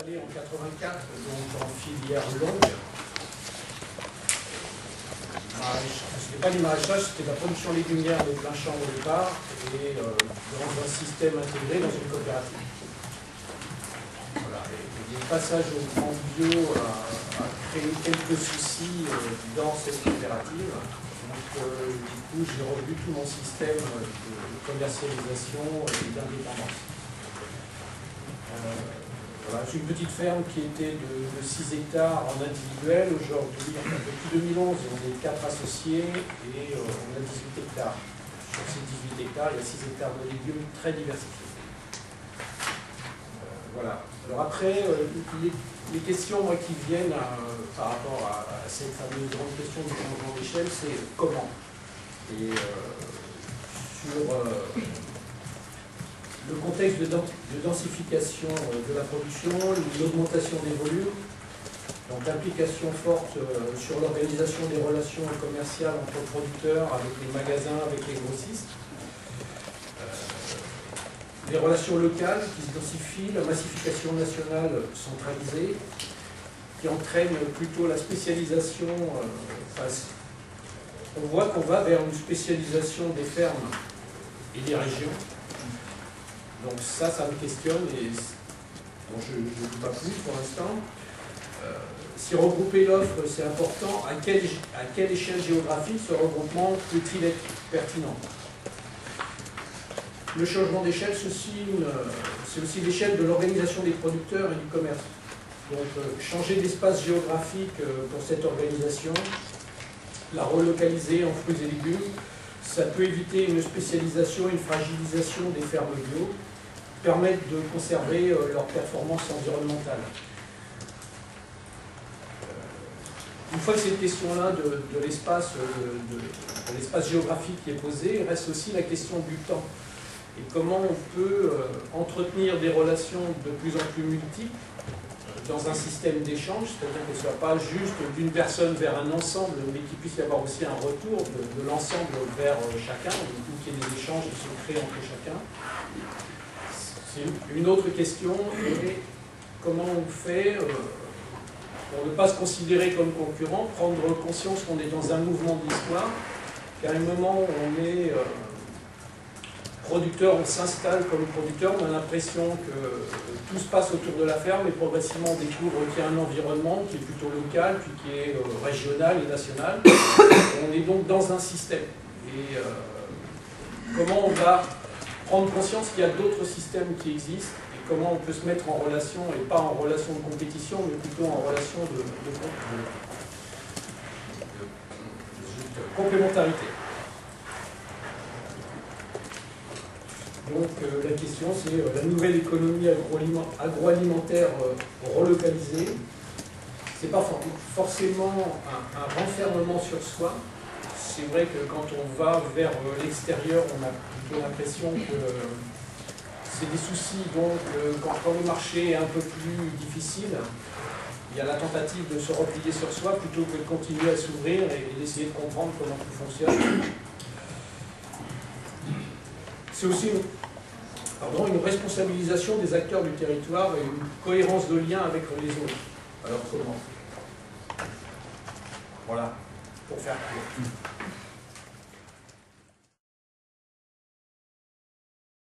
installé en 84, donc en filière longue. Ce n'était pas du maraîchage, c'était de la production légumière de plein champ au départ et dans un système intégré dans une coopérative. Voilà. Et le passage au grand bio a créé quelques soucis dans cette coopérative. Donc, du coup, j'ai revu tout mon système de commercialisation et d'indépendance. Voilà, j'ai une petite ferme qui était de 6 hectares en individuel. Aujourd'hui, depuis 2011, on est 4 associés et on a 18 hectares. Sur ces 18 hectares, il y a 6 hectares de légumes très diversifiés. Voilà. Alors après, les questions moi, qui viennent par rapport à cette fameuse grande question du changement d'échelle, c'est comment. Et sur le contexte de densification de la production, l'augmentation des volumes, donc l'implication forte sur l'organisation des relations commerciales entre producteurs, avec les magasins, avec les grossistes, les relations locales qui se densifient, la massification nationale centralisée, qui entraîne plutôt la spécialisation. On voit qu'on va vers une spécialisation des fermes et des régions. Donc ça me questionne et bon, je ne dis pas plus pour l'instant. Si regrouper l'offre, c'est important, à quelle échelle géographique ce regroupement peut-il être pertinent? Le changement d'échelle, c'est aussi l'échelle de l'organisation des producteurs et du commerce. Donc changer d'espace géographique pour cette organisation, la relocaliser en fruits et légumes, ça peut éviter une spécialisation, une fragilisation des fermes bio, permettre de conserver leur performance environnementale. Une fois que cette question-là de l'espace géographique est posée, reste aussi la question du temps. Et comment on peut entretenir des relations de plus en plus multiples dans un système d'échange, c'est-à-dire que ce ne soit pas juste d'une personne vers un ensemble, mais qu'il puisse y avoir aussi un retour de l'ensemble vers chacun, qu'il y ait des échanges qui se créent entre chacun. C'est une autre question, et comment on fait pour ne pas se considérer comme concurrent, prendre conscience qu'on est dans un mouvement de l'histoire, qu'à un moment où on est producteur, on s'installe comme producteur, on a l'impression que tout se passe autour de la ferme et progressivement on découvre qu'il y a un environnement qui est plutôt local, puis qui est régional et national. On est donc dans un système. Et comment on va prendre conscience qu'il y a d'autres systèmes qui existent et comment on peut se mettre en relation, et pas en relation de compétition, mais plutôt en relation de complémentarité. Donc la question c'est la nouvelle économie agroalimentaire relocalisée. Ce n'est pas forcément un renfermement sur soi. C'est vrai que quand on va vers l'extérieur, on a plutôt l'impression que c'est des soucis. Donc quand le marché est un peu plus difficile, il y a la tentative de se replier sur soi plutôt que de continuer à s'ouvrir et d'essayer de comprendre comment tout fonctionne. C'est aussi une responsabilisation des acteurs du territoire et une cohérence de lien avec les autres. Alors comment? Voilà, pour faire court.